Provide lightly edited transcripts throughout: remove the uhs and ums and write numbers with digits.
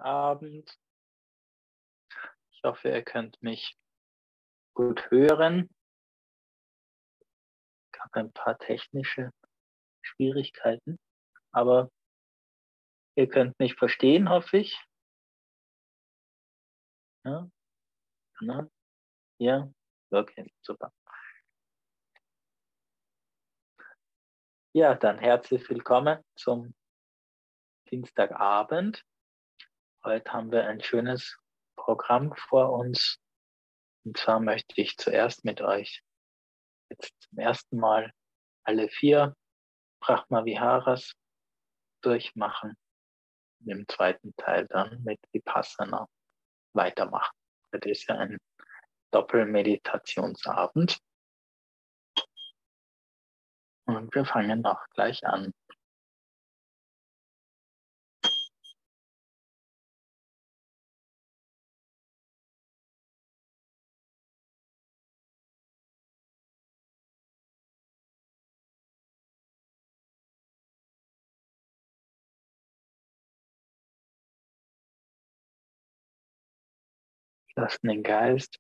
Abend. Ich hoffe, ihr könnt mich gut hören. Gab ein paar technische Schwierigkeiten, aber ihr könnt mich verstehen, hoffe ich. Ja, ne? Ja, okay, super. Ja, dann herzlich willkommen zum Dienstagabend. Heute haben wir ein schönes Programm vor uns. Und zwar möchte ich zuerst mit euch jetzt zum ersten Mal alle 4 Brahma Viharas durchmachen. Im zweiten Teil dann mit Vipassana weitermachen. Das ist ja ein Doppelmeditationsabend. Und wir fangen auch gleich an. Lassen den Geist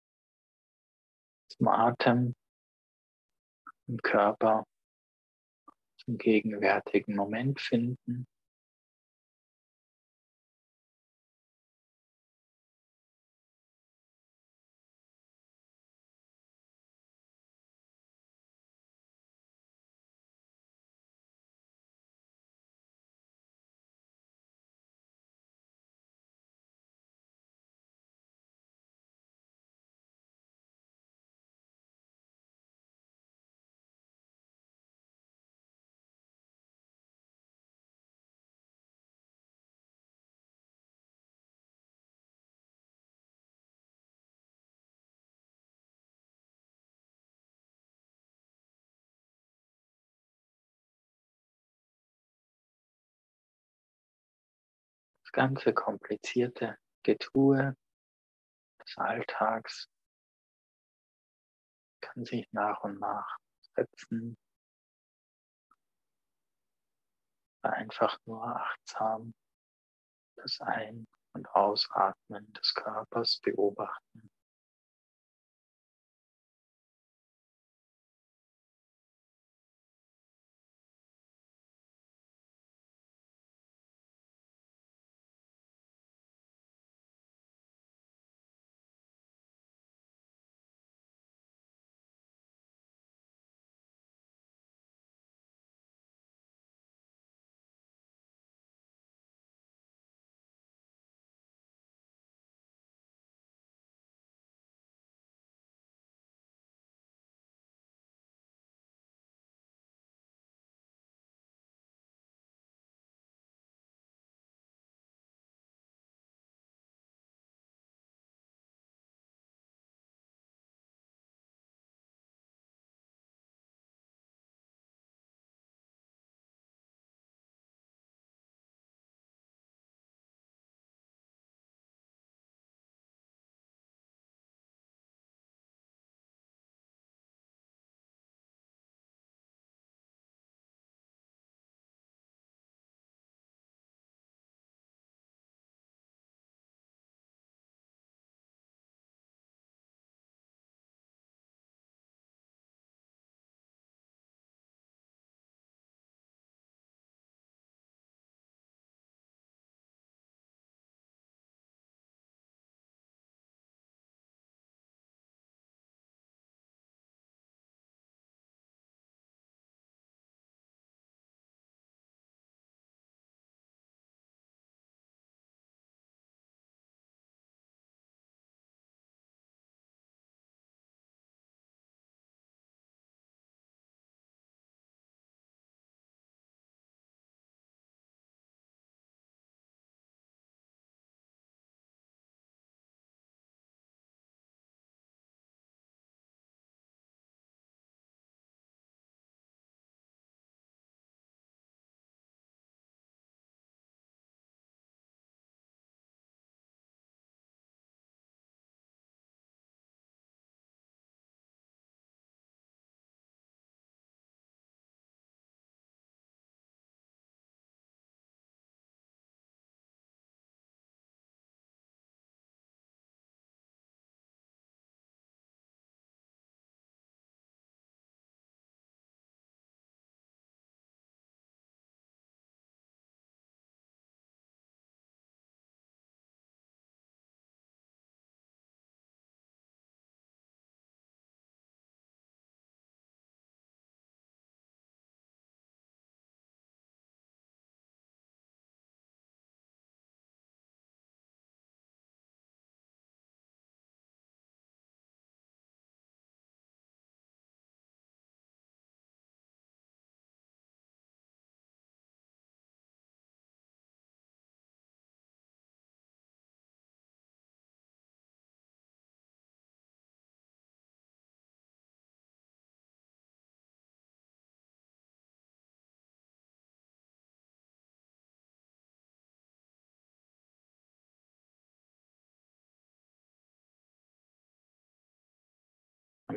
zum Atem im Körper zum gegenwärtigen Moment finden. Das ganze komplizierte Getue des Alltags kann sich nach und nach setzen. Einfach nur achtsam das Ein- und Ausatmen des Körpers beobachten.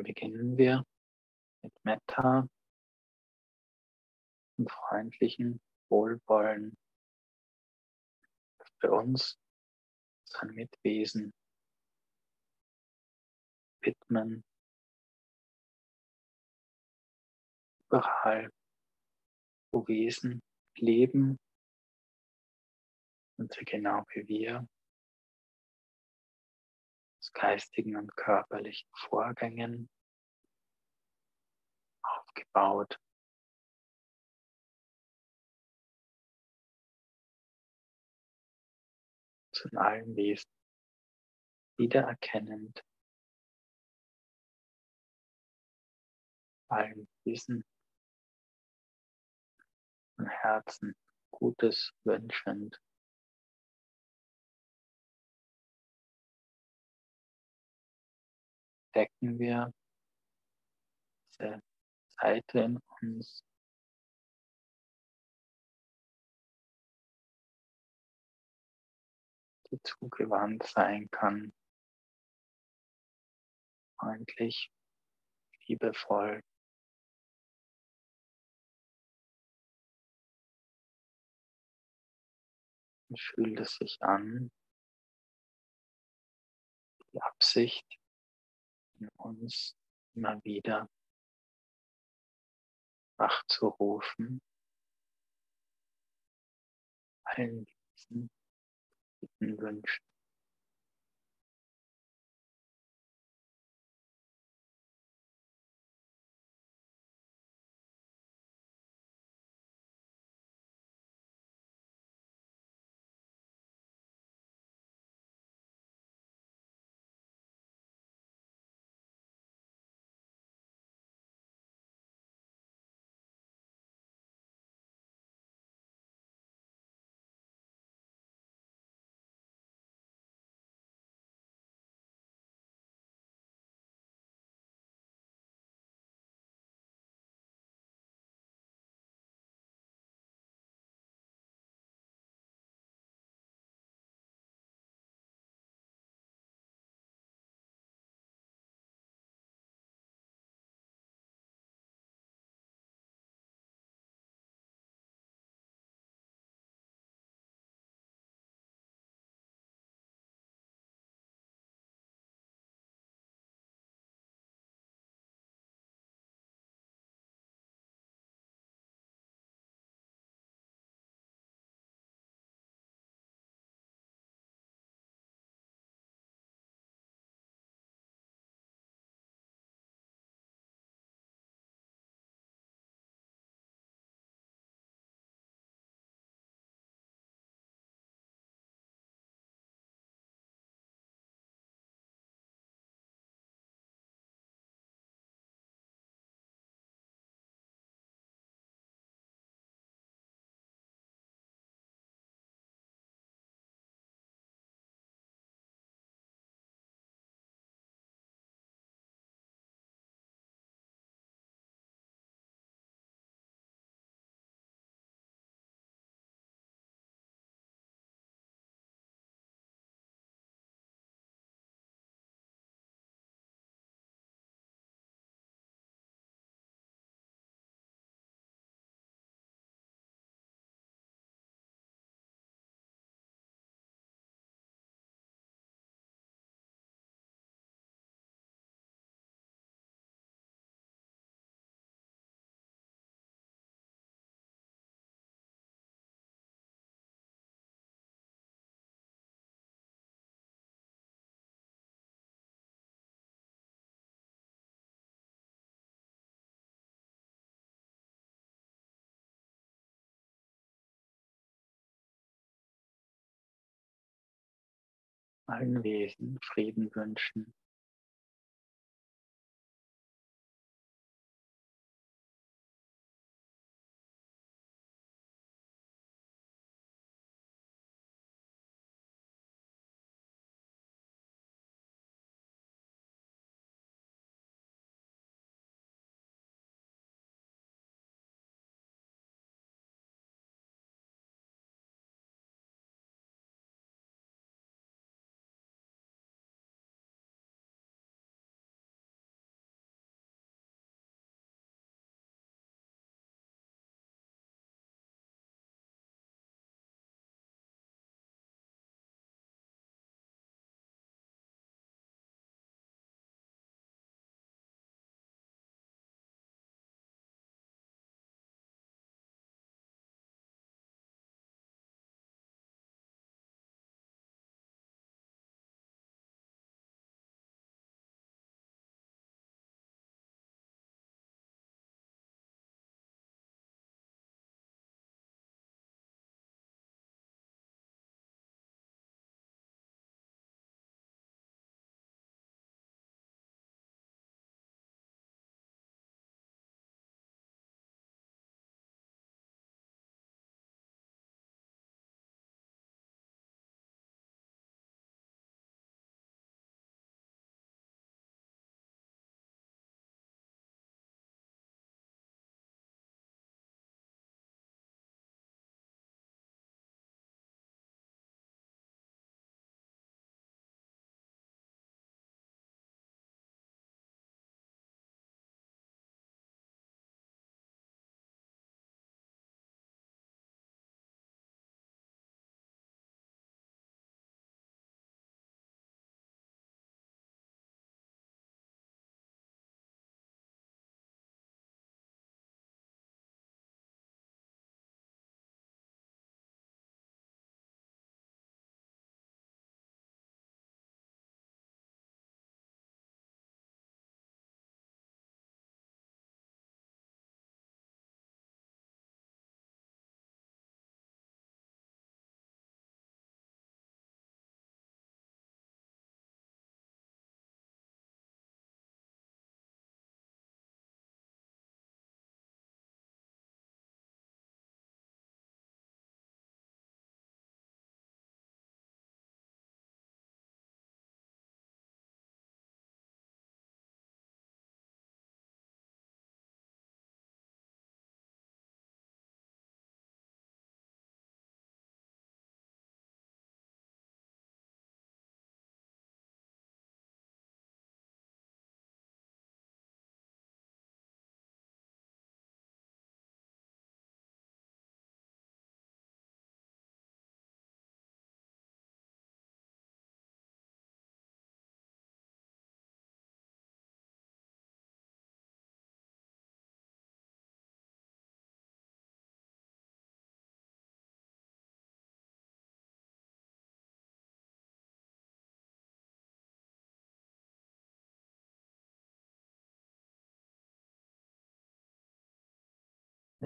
beginnen wir mit Metta, dem freundlichen Wohlwollen, das für uns sein Mitwesen widmen, überall, wo Wesen leben und sie genau wie wir aus geistigen und körperlichen Vorgängen aufgebaut zu allen Wesen wiedererkennend, allen Wesen von Herzen Gutes wünschend, decken wir diese Seite in uns, die zugewandt sein kann, freundlich, liebevoll. Und fühlt es sich an, die Absicht in uns immer wieder wachzurufen, allen diesen guten Wünschen, allen Wesen Frieden wünschen.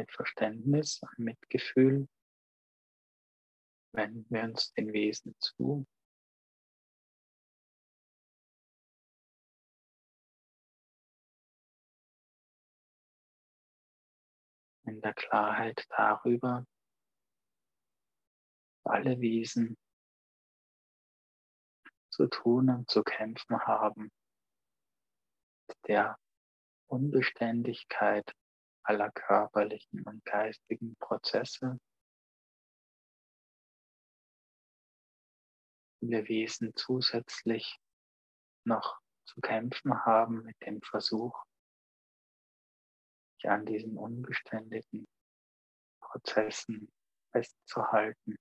Mit Verständnis und Mitgefühl wenden wir uns den Wesen zu, in der Klarheit darüber, dass alle Wesen zu tun und zu kämpfen haben, mit der Unbeständigkeit aller körperlichen und geistigen Prozesse. Wir Wesen zusätzlich noch zu kämpfen haben mit dem Versuch, sich an diesen unbeständigen Prozessen festzuhalten,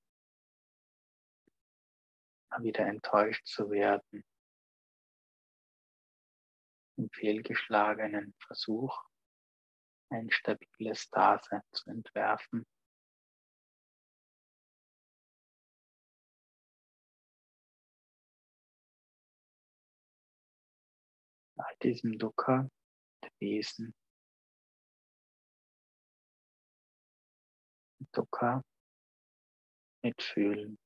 wieder enttäuscht zu werden, im fehlgeschlagenen Versuch, ein stabiles Dasein zu entwerfen. Bei diesem Dukkha, der Wesen, Dukkha mitfühlen.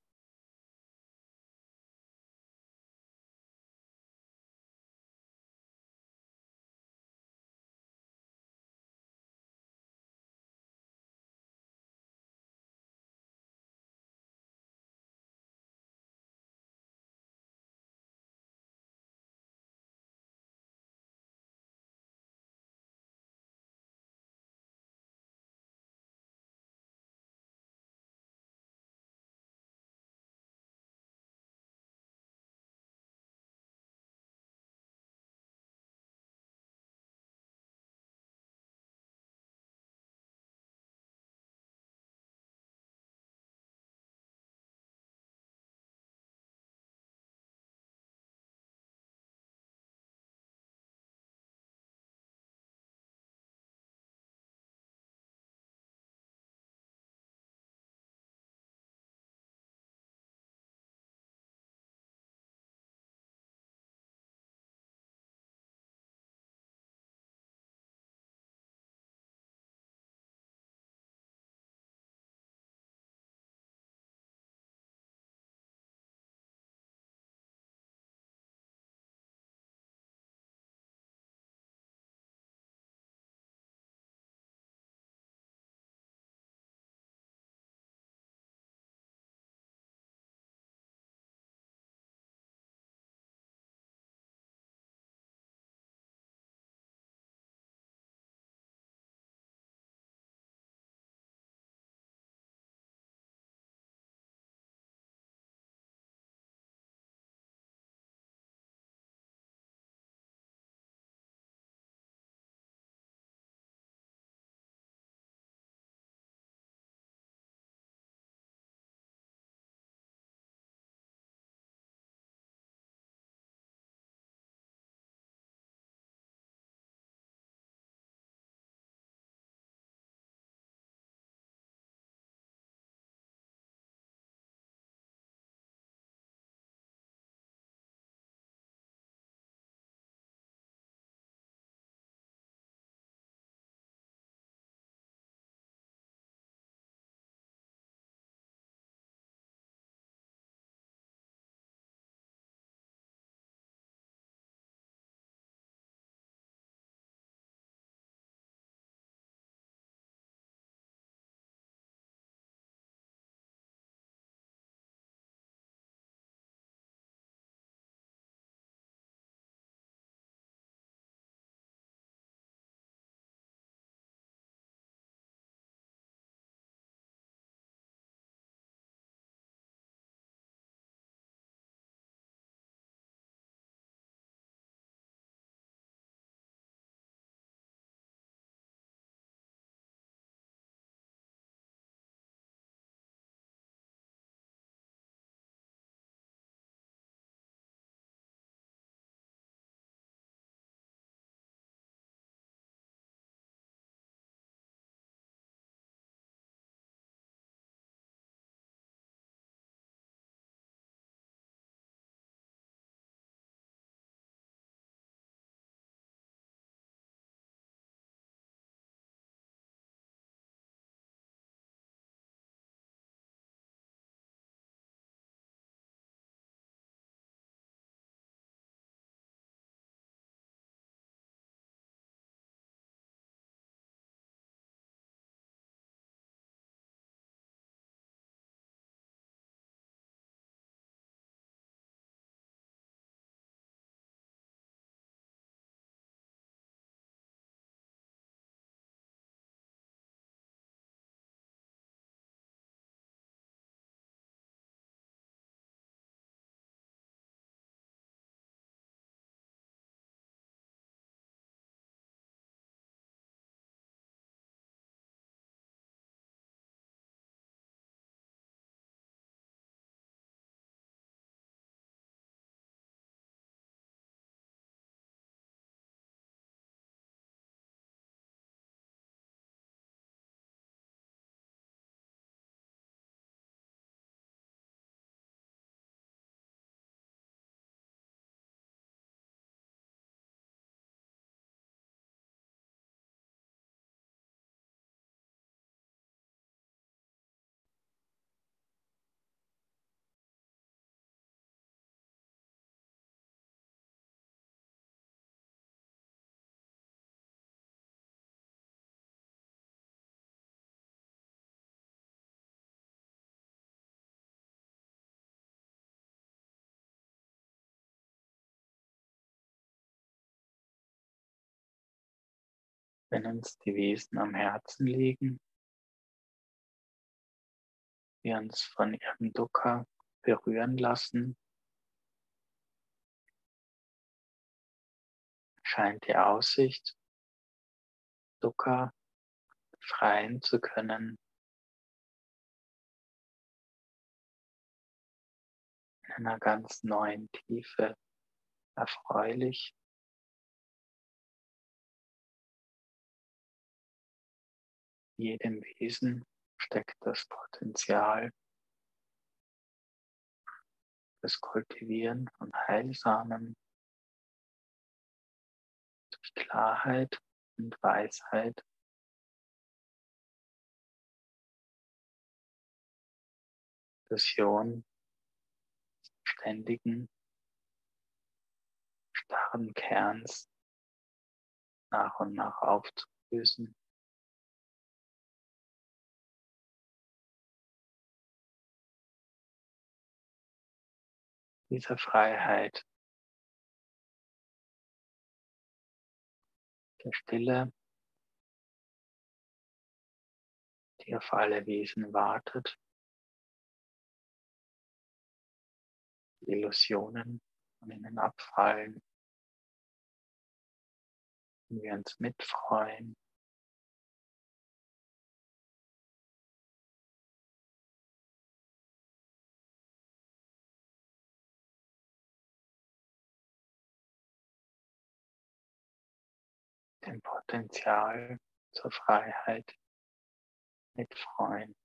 wenn uns die Wesen am Herzen liegen, wir uns von ihrem Dukkha berühren lassen, scheint die Aussicht, Dukkha befreien zu können, in einer ganz neuen Tiefe erfreulich. In jedem Wesen steckt das Potenzial, das Kultivieren von Heilsamen durch Klarheit und Weisheit, Vision, ständigen, starren Kerns nach und nach aufzulösen. Diese Freiheit der Stille, die auf alle Wesen wartet, die Illusionen von ihnen abfallen und wir uns mitfreuen, dem Potenzial zur Freiheit mitfreuen.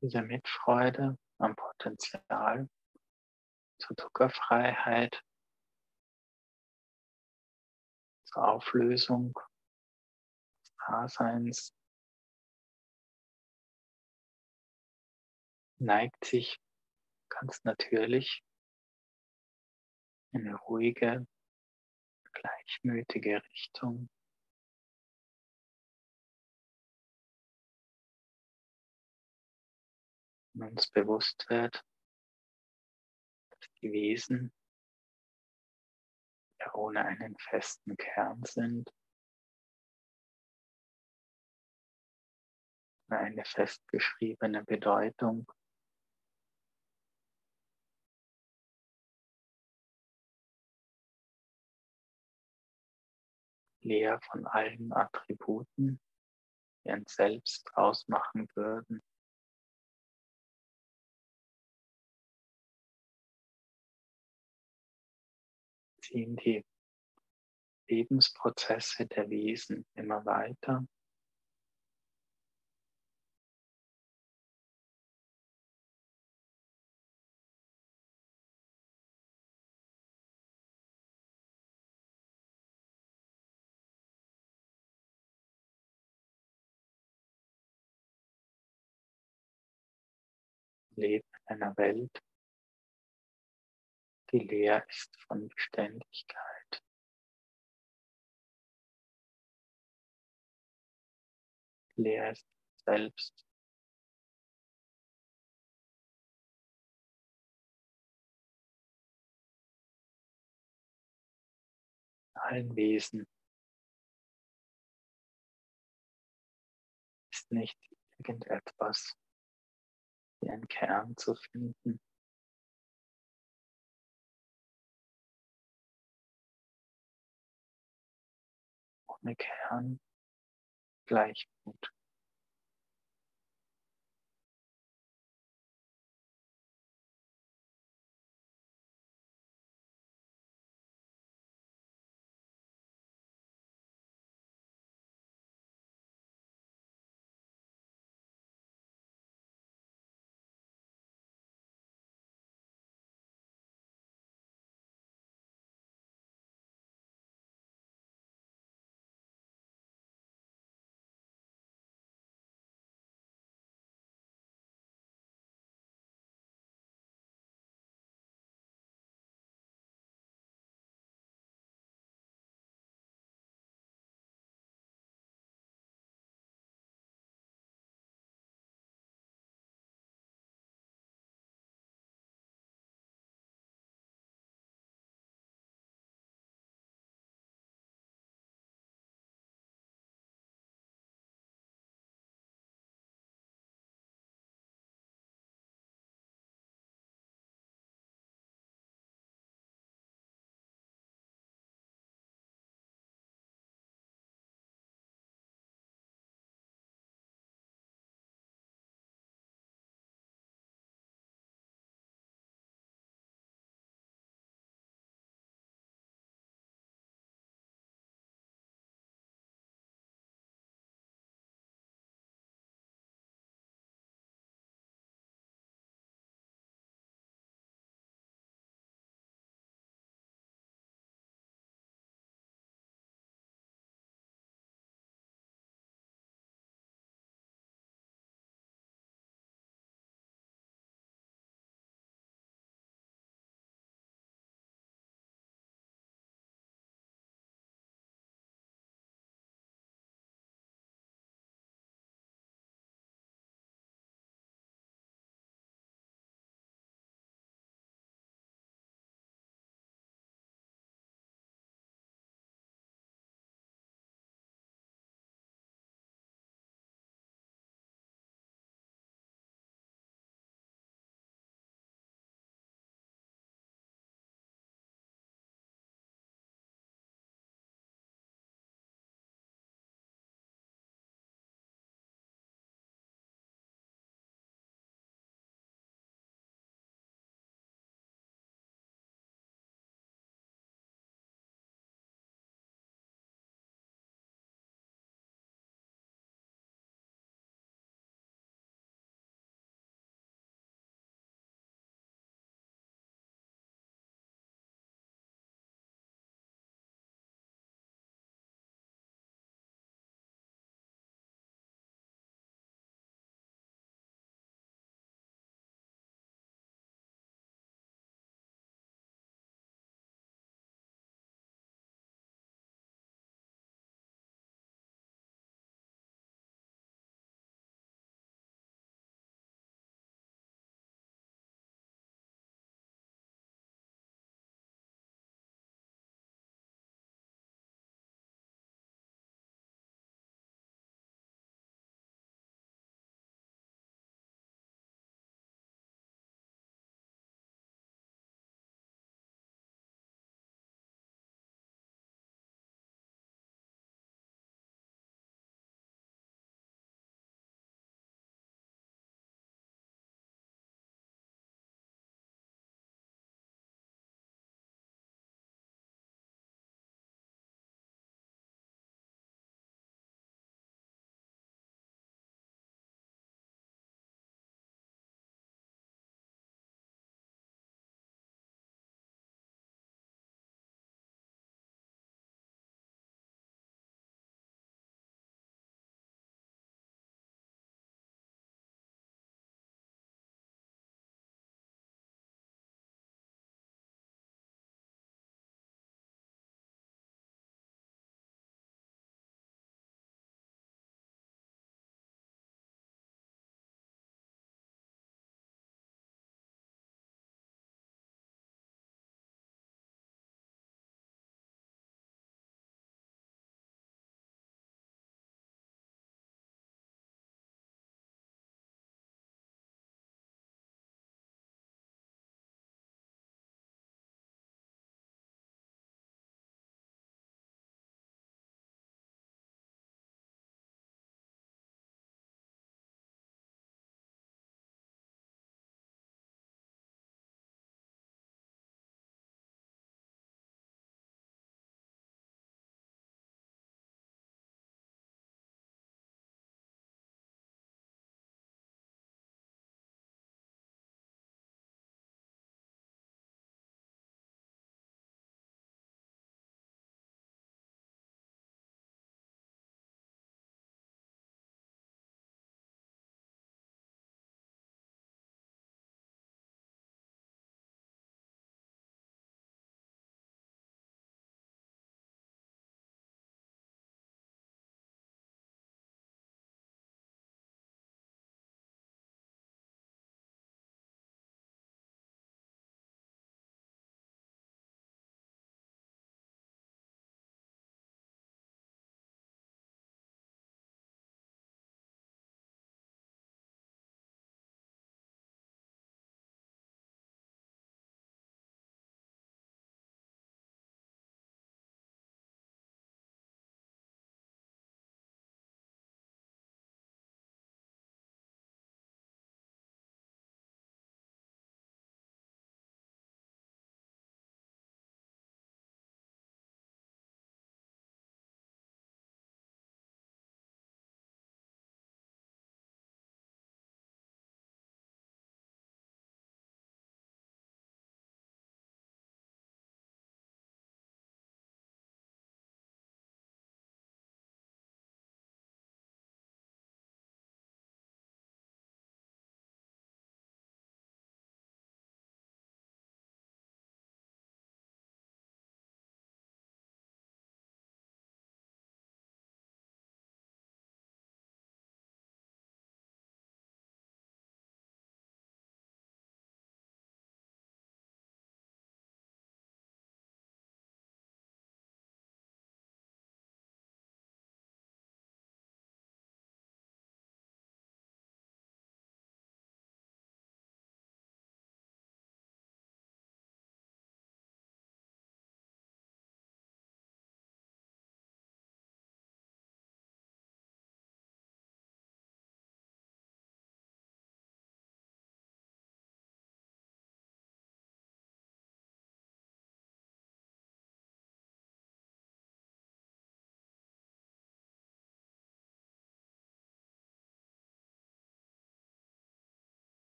diese Mitfreude am Potenzial zur Zuckerfreiheit, zur Auflösung des Daseins neigt sich ganz natürlich in eine ruhige, gleichmütige Richtung. Und uns bewusst wird, dass die Wesen ja ohne einen festen Kern sind, eine festgeschriebene Bedeutung, leer von allen Attributen, die ein Selbst ausmachen würden. Ziehen die Lebensprozesse der Wesen immer weiter. Leben in einer Welt, die leer ist von Beständigkeit, leer ist selbst, in allen Wesen ist nicht irgendetwas wie ein Kern zu finden. Ohne Kern Gleichmut.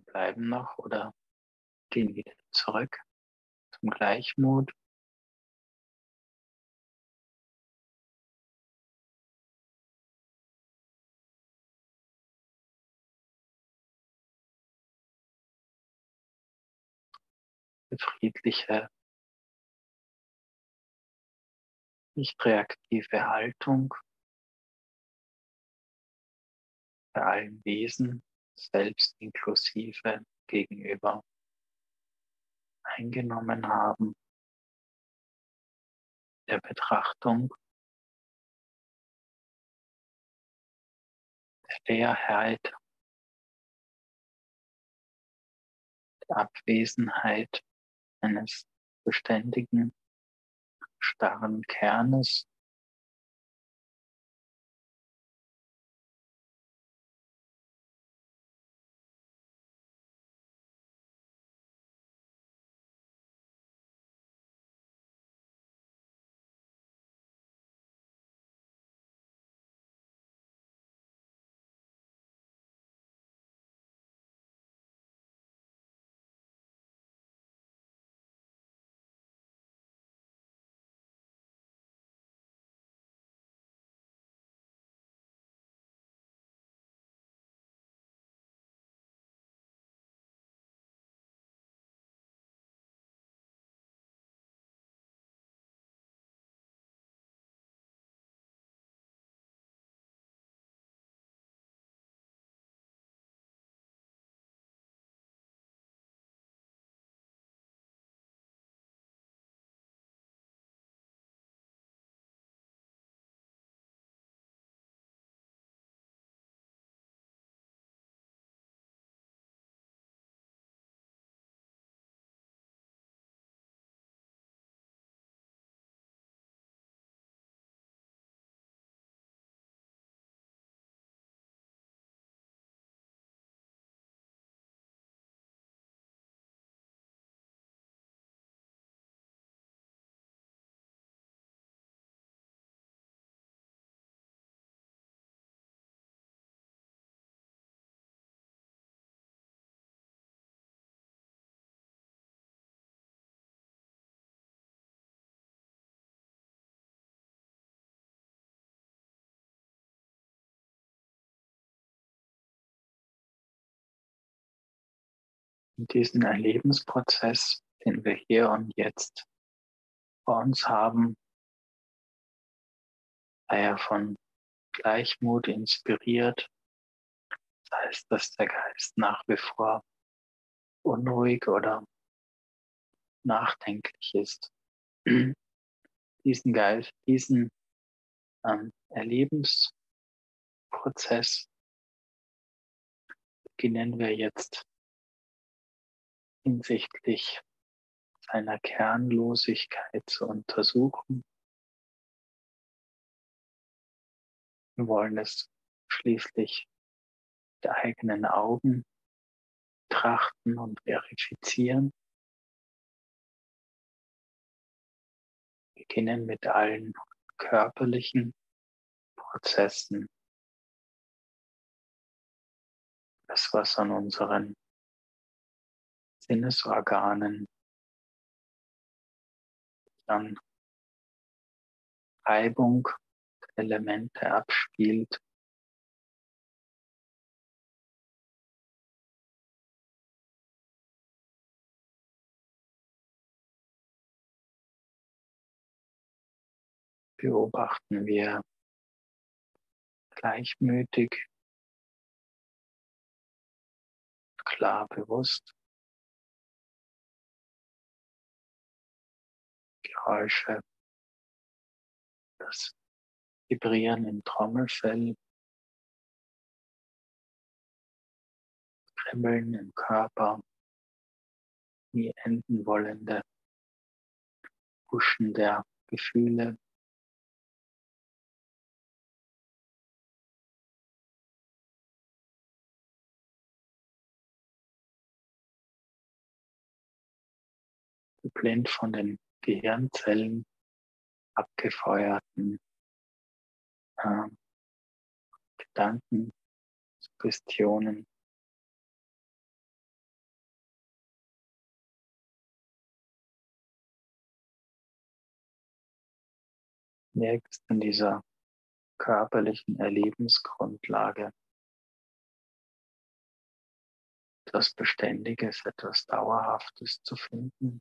bleiben noch oder gehen wieder zurück zum Gleichmut. Die friedliche, nicht reaktive Haltung bei allen Wesen, selbst inklusive, gegenüber eingenommen haben, der Betrachtung, der Leerheit, der Abwesenheit eines beständigen, starren Kernes, und diesen Erlebensprozess, den wir hier und jetzt vor uns haben, sei er von Gleichmut inspiriert, das heißt, dass der Geist nach wie vor unruhig oder nachdenklich ist. Diesen Erlebensprozess beginnen wir jetzt hinsichtlich seiner Kernlosigkeit zu untersuchen. Wir wollen es schließlich mit eigenen Augen betrachten und verifizieren. Wir beginnen mit allen körperlichen Prozessen, das was an unseren Sinnesorganen an Reibung der Elemente abspielt. Beobachten wir gleichmütig, klar bewusst Geräusche, das Vibrieren im Trommelfell, Kribbeln im Körper, nie enden wollende Huschen der Gefühle. Geblendet von den Gehirnzellen abgefeuerten äh, Gedanken, Suggestionen, Nirgends in dieser körperlichen Erlebensgrundlage etwas Beständiges, etwas Dauerhaftes zu finden.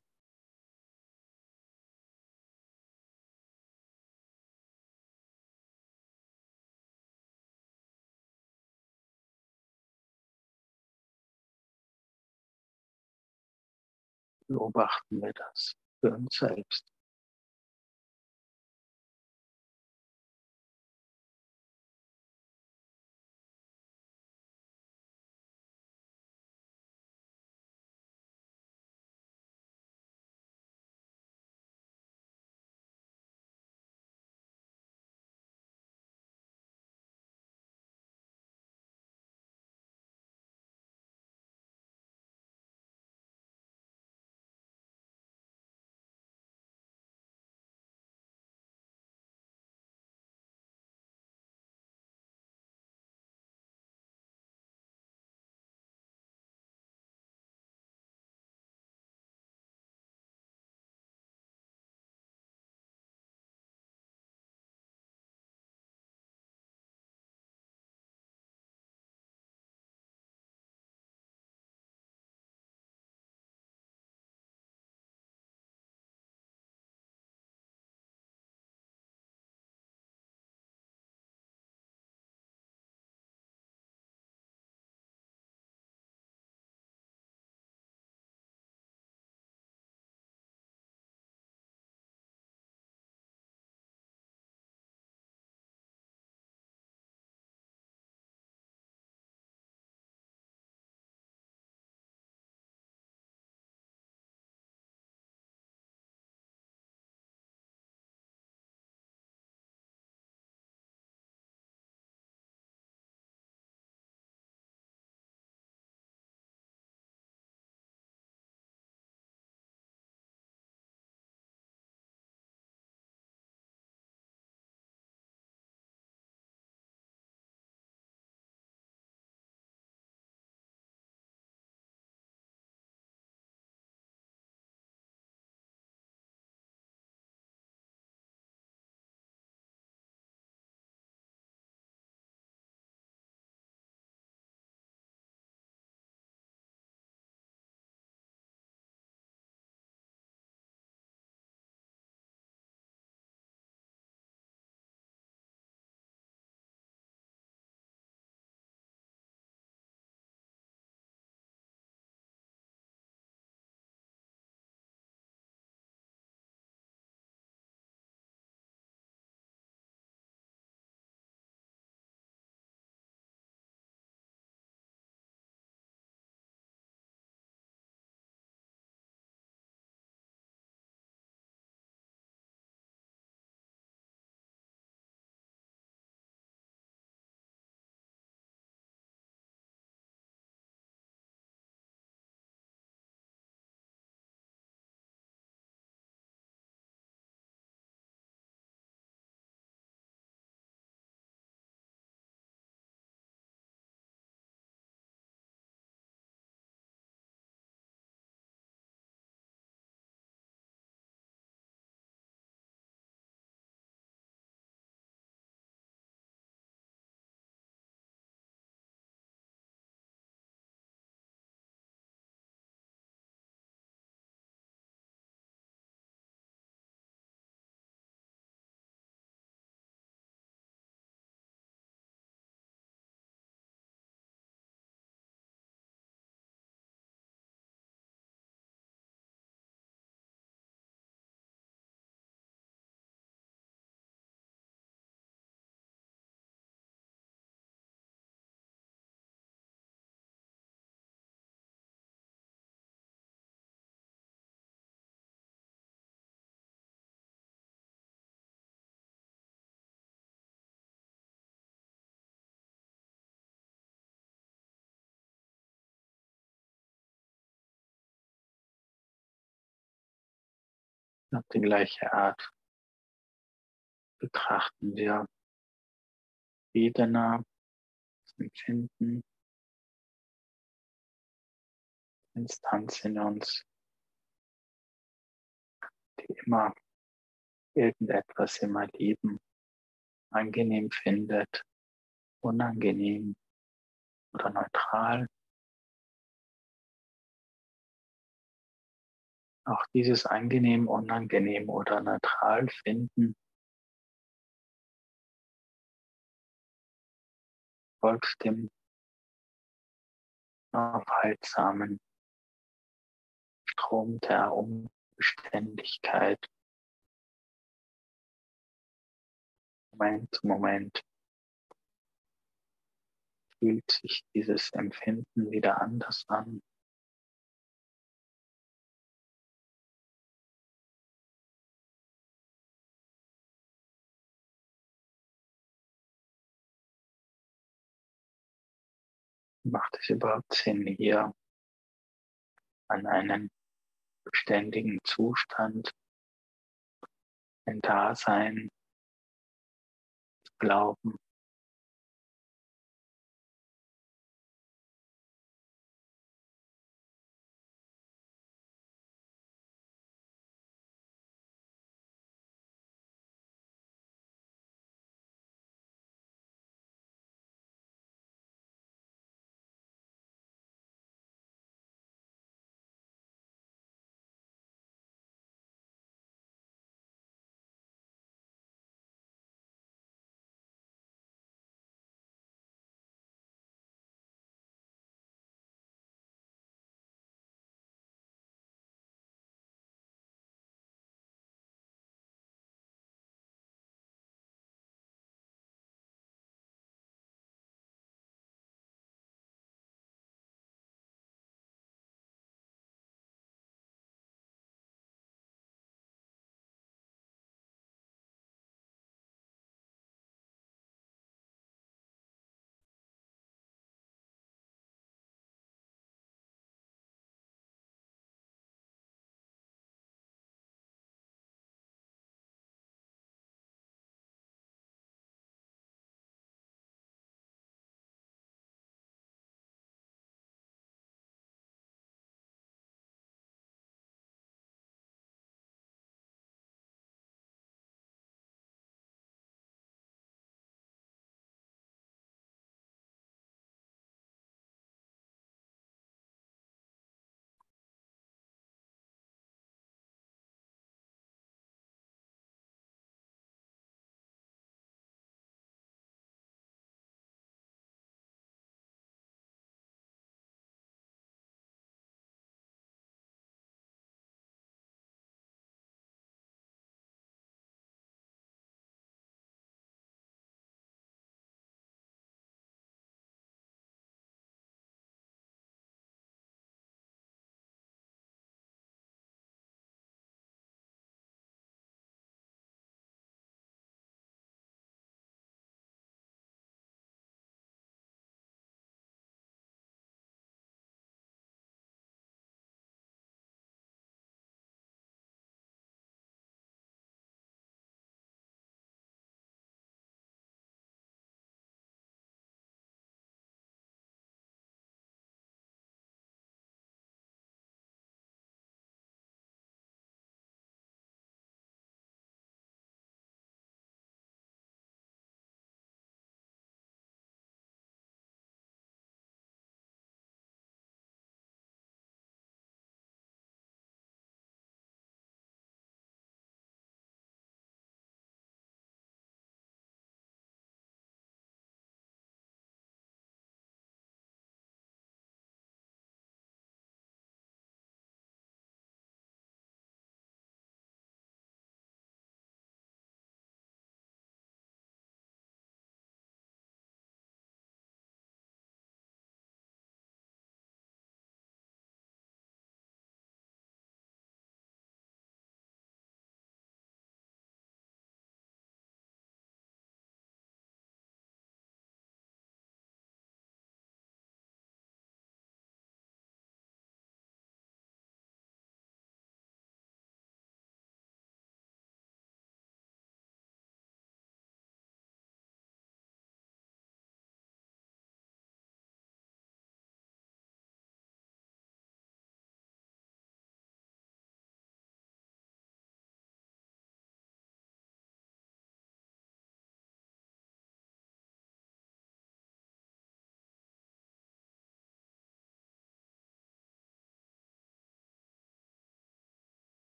Beobachten wir das für uns selbst. Auf die gleiche Art betrachten wir Vedana, das Empfinden, Instanz in uns, die immer irgendetwas im Erleben angenehm findet, unangenehm oder neutral. Auch dieses angenehm, unangenehm oder neutral finden folgst dem aufhaltsamen Strom der Unbeständigkeit, Moment zu Moment fühlt sich dieses Empfinden wieder anders an. Macht es überhaupt Sinn, hier an einen beständigen Zustand, ein Dasein zu glauben?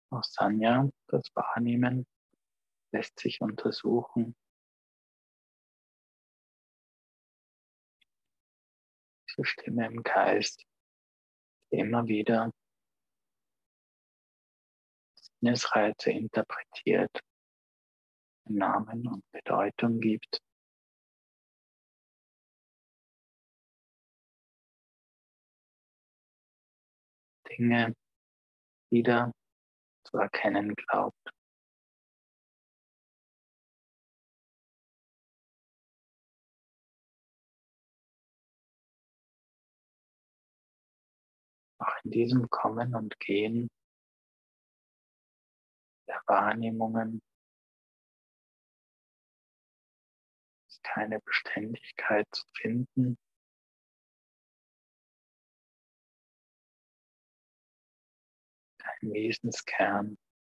Auch Sanya, das Wahrnehmen lässt sich untersuchen. Diese Stimme im Geist, die immer wieder Sinnesreize interpretiert, Namen und Bedeutung gibt. Dinge wieder zu erkennen glaubt. Auch in diesem Kommen und Gehen der Wahrnehmungen ist keine Beständigkeit zu finden. Kein Wesenskern.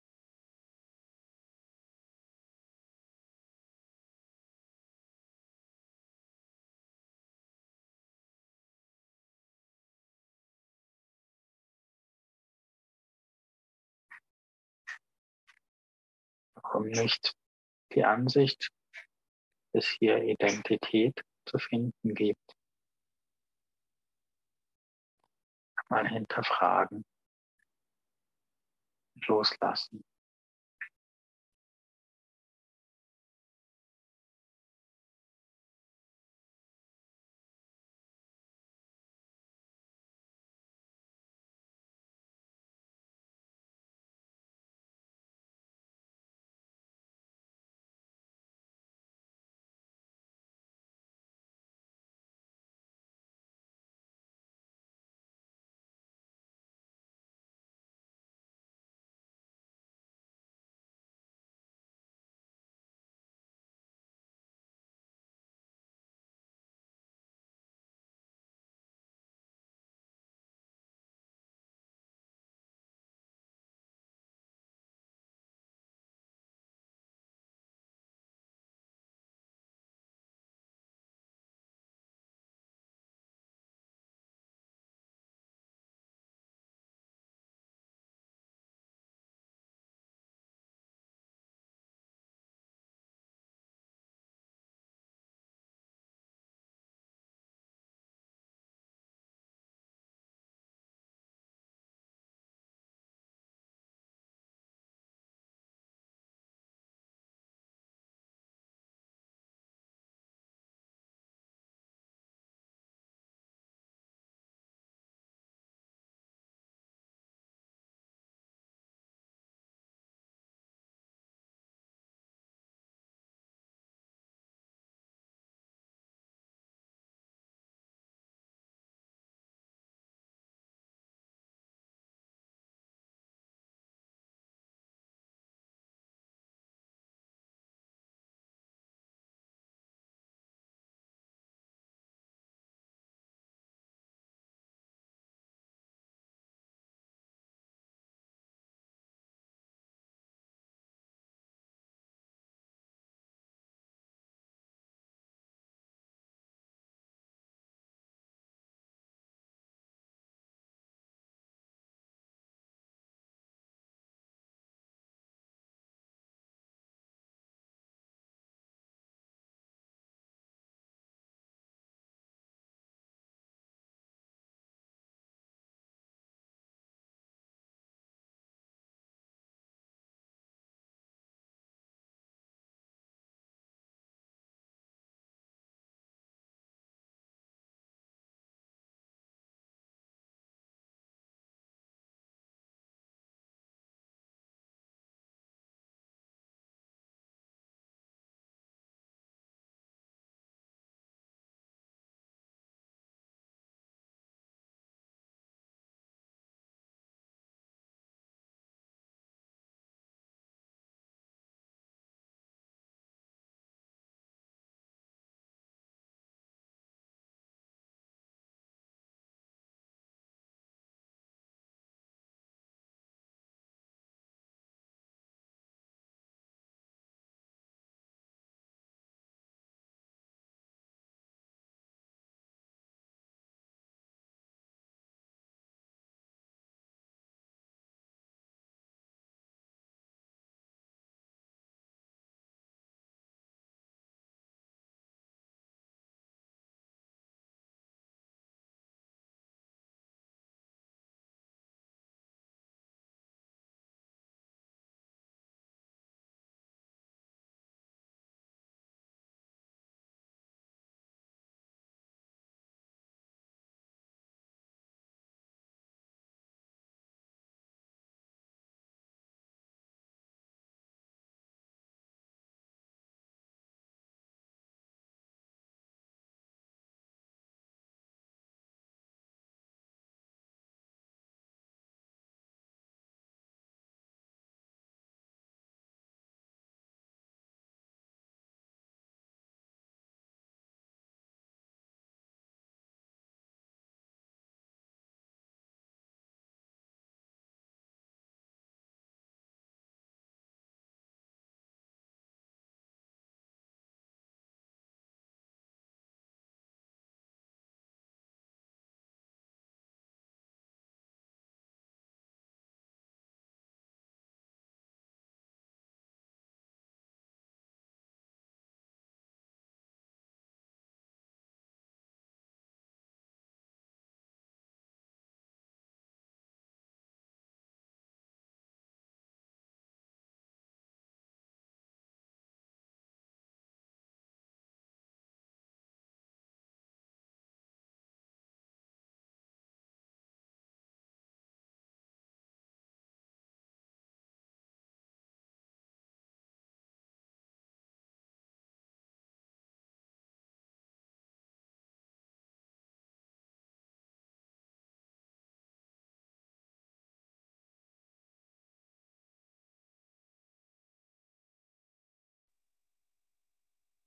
Warum nicht die Ansicht, dass hier Identität zu finden gibt? Mal hinterfragen, loslassen.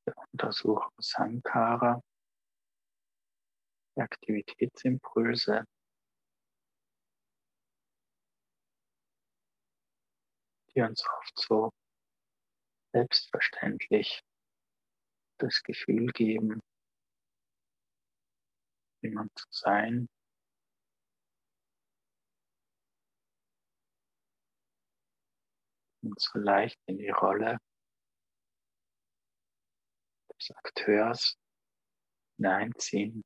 Wir untersuchen Sankara, die Aktivitätsimpulse, die uns oft so selbstverständlich das Gefühl geben, jemand zu sein, und so leicht in die Rolle des Akteurs hineinziehen.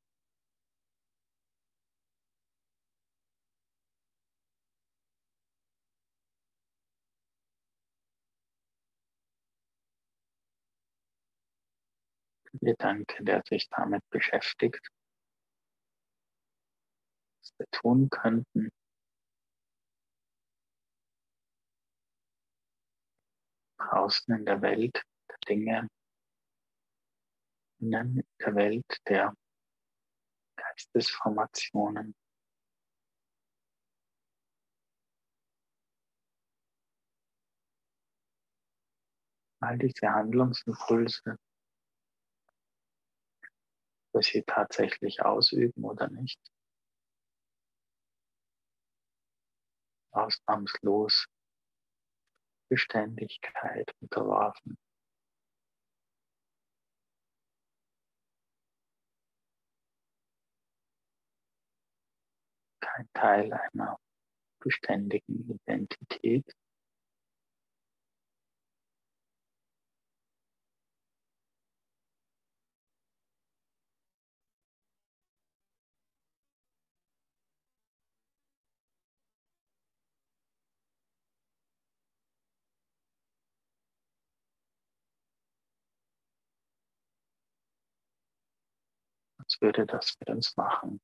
Der Gedanke, der sich damit beschäftigt, was wir tun könnten, draußen in der Welt der Dinge, in der Welt der Geistesformationen. All diese Handlungsimpulse, ob wir sie tatsächlich ausüben oder nicht, ausnahmslos Beständigkeit unterworfen. Kein Teil einer beständigen Identität. Was würde das mit uns machen?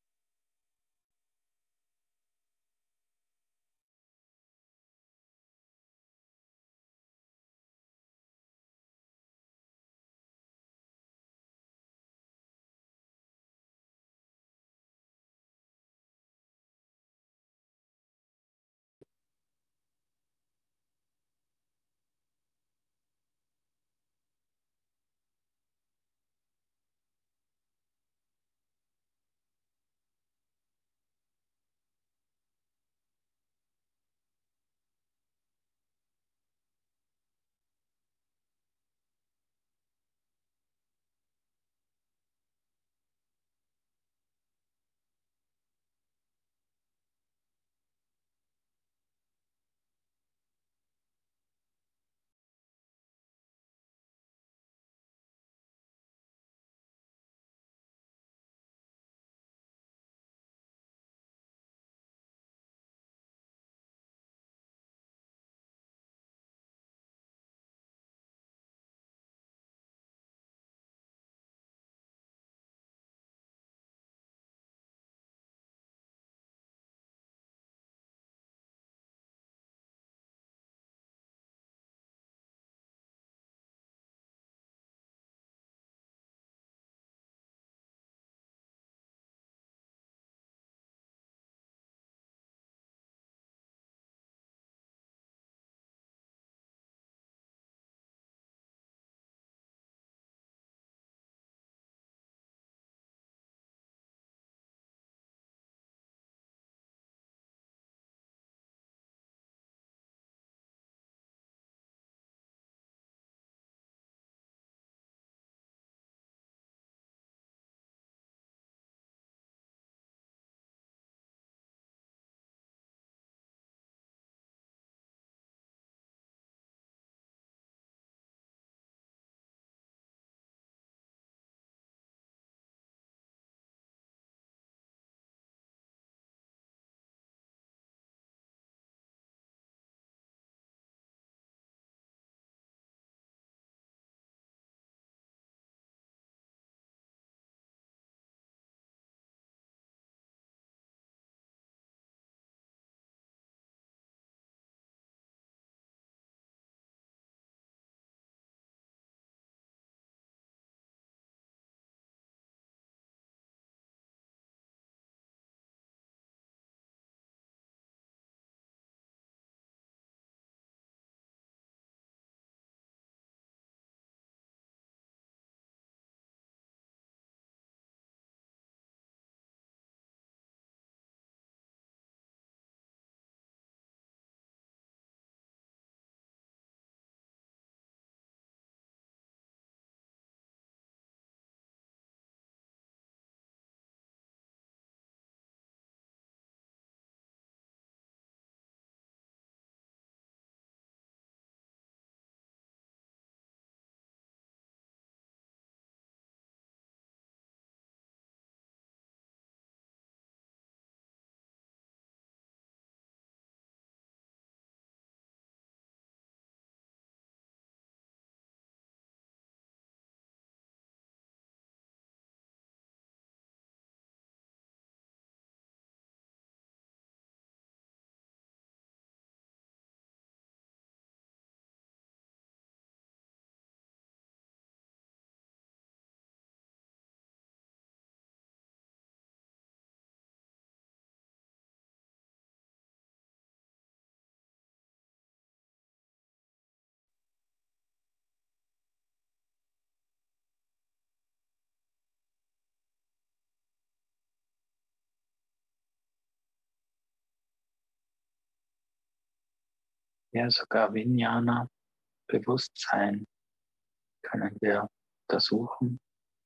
ja sogar Vijnana, Bewusstsein können wir untersuchen,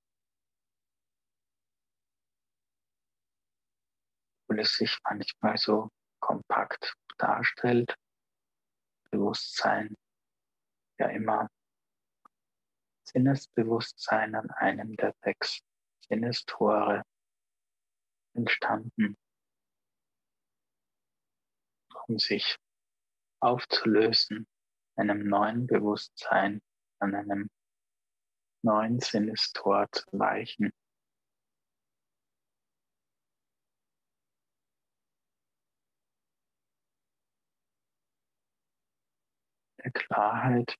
obwohl es sich manchmal so kompakt darstellt. Bewusstsein ja immer Sinnesbewusstsein an einem der 6 Sinnestore entstanden, um sich aufzulösen, einem neuen Bewusstsein, an einem neuen Sinnestor zu weichen. Der Klarheit,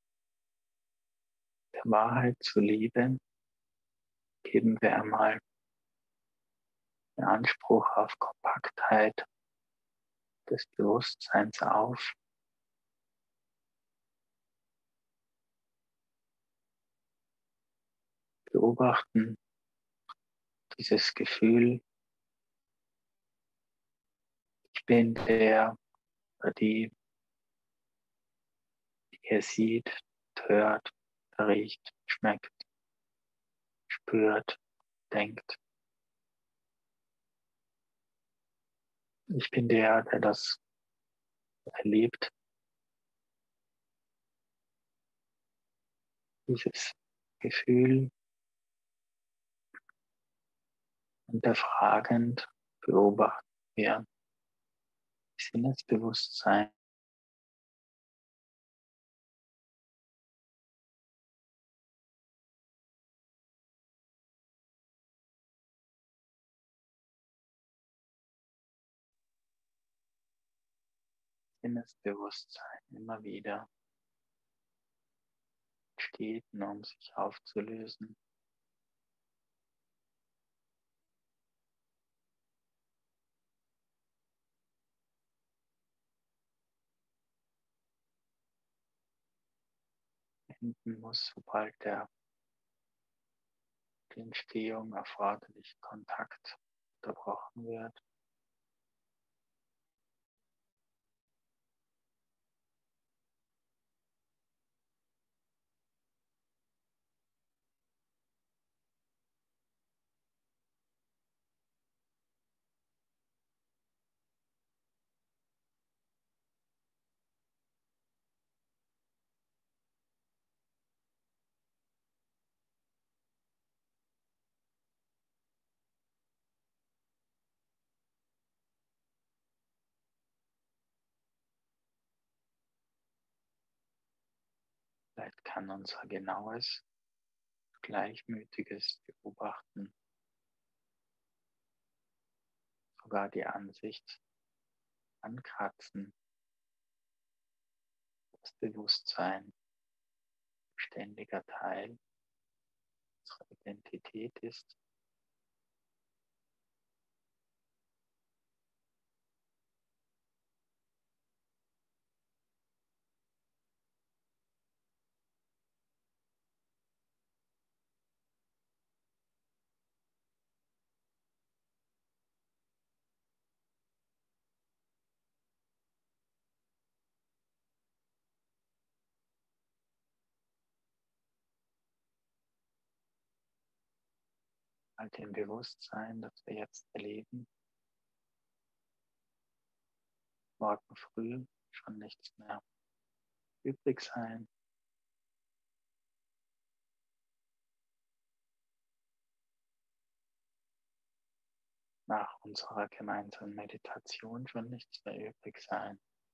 der Wahrheit zuliebe, geben wir einmal den Anspruch auf Kompaktheit des Bewusstseins auf. Beobachten dieses Gefühl, ich bin der oder die er sieht, hört, riecht, schmeckt, spürt, denkt. Ich bin der das erlebt, dieses Gefühl hinterfragend beobachten wir Sinnesbewusstsein, Sinnesbewusstsein immer wieder steht, nur um sich aufzulösen. Enden muss, sobald die Entstehung erforderliche Kontakt unterbrochen wird. Vielleicht kann unser genaues, gleichmütiges Beobachten sogar die Ansicht ankratzen, das Bewusstsein ständiger Teil unserer Identität ist. Halt im Bewusstsein, dass wir jetzt erleben, morgen früh schon nichts mehr übrig sein. Nach unserer gemeinsamen Meditation schon nichts mehr übrig sein.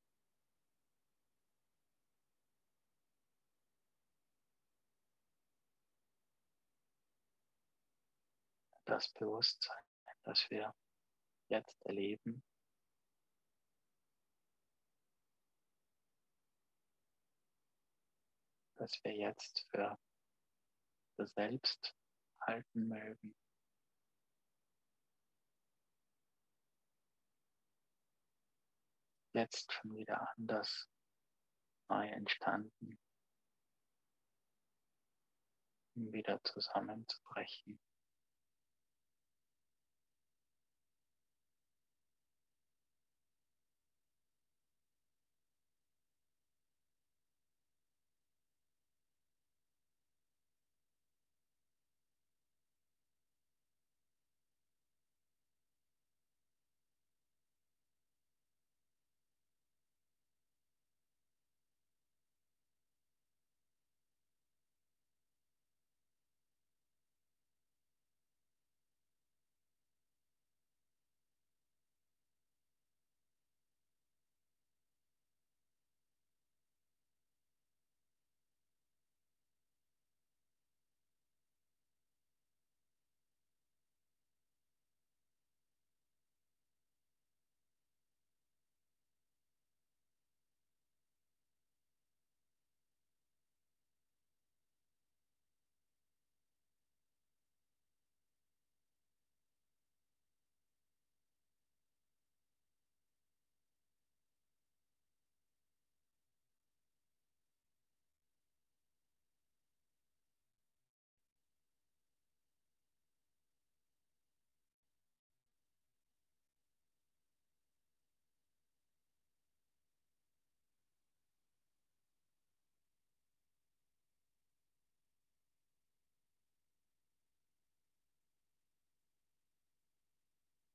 Das Bewusstsein, das wir jetzt erleben, das wir jetzt für selbst halten mögen. Jetzt schon wieder anders neu entstanden, um wieder zusammenzubrechen.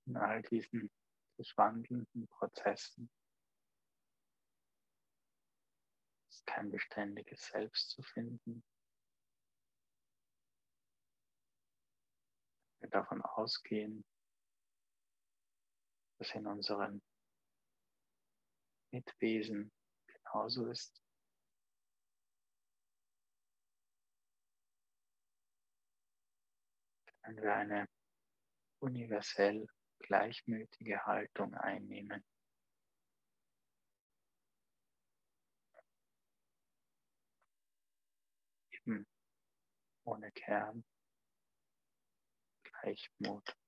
in all diesen sich wandelnden Prozessen kein beständiges Selbst zu finden. Wir davon ausgehen, dass in unseren Mitwesen genauso ist. Wenn wir eine universell gleichmütige Haltung einnehmen, eben ohne Kern, Gleichmut,